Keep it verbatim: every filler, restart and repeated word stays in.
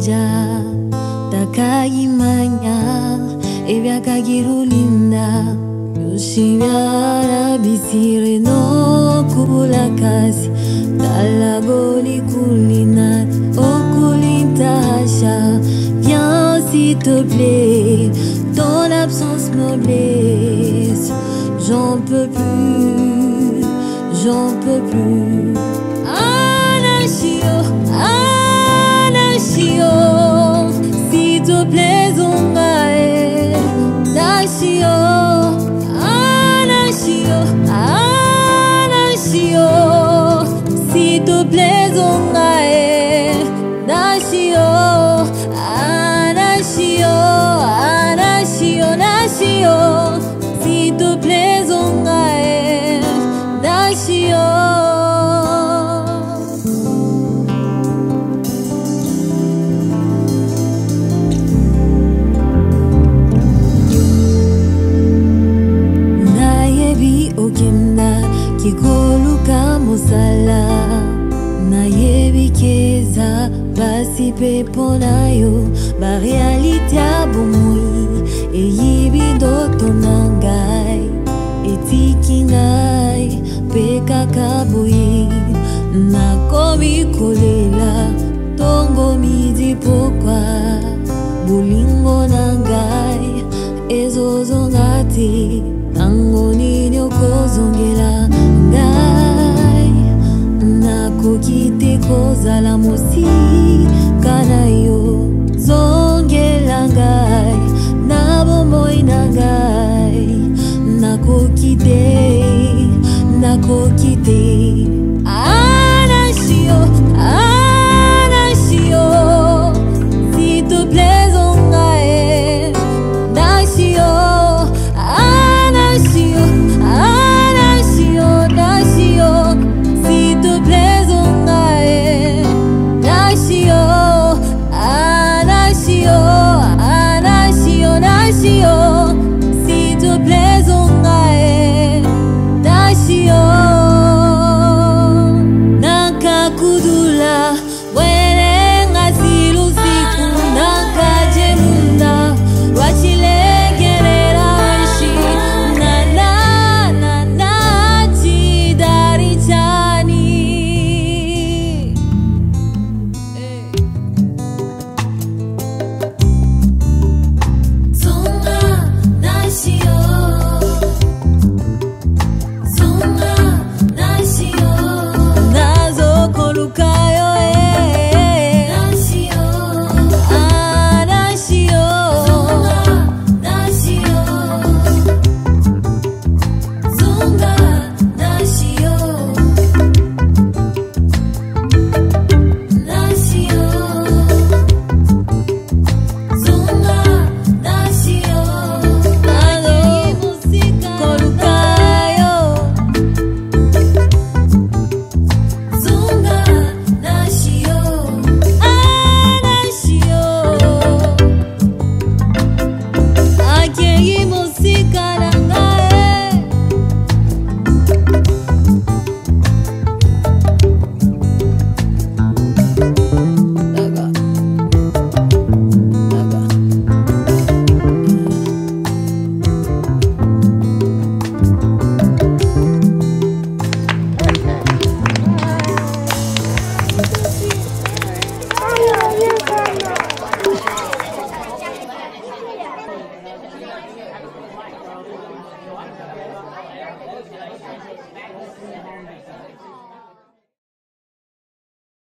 deja takayimanya ebyakagirulinda yoshimyara bisire no kulakasi talagoli kulina okulintahasha. Viens s'il te plaît, ton absence me blesse. J'en peux plus, j'en peux plus. Anashio, Anashio, s'il te plaît, Zongae. Anashio, Anashio, Anashio, s'il te plaît, Zongae. Anashio, Anashio, Anashio, Anashio, s'il te plaît, Zongae. Anashio. Kikoluka musala na yebikeza basi pepo nayo ba reality abomoi eyibidoto nangai etiki ngai peka kaboyi nakomi kolela tongo midi pokwa bulingo nangai ezozongati tango nini okozongela ngai nakokite kozala musa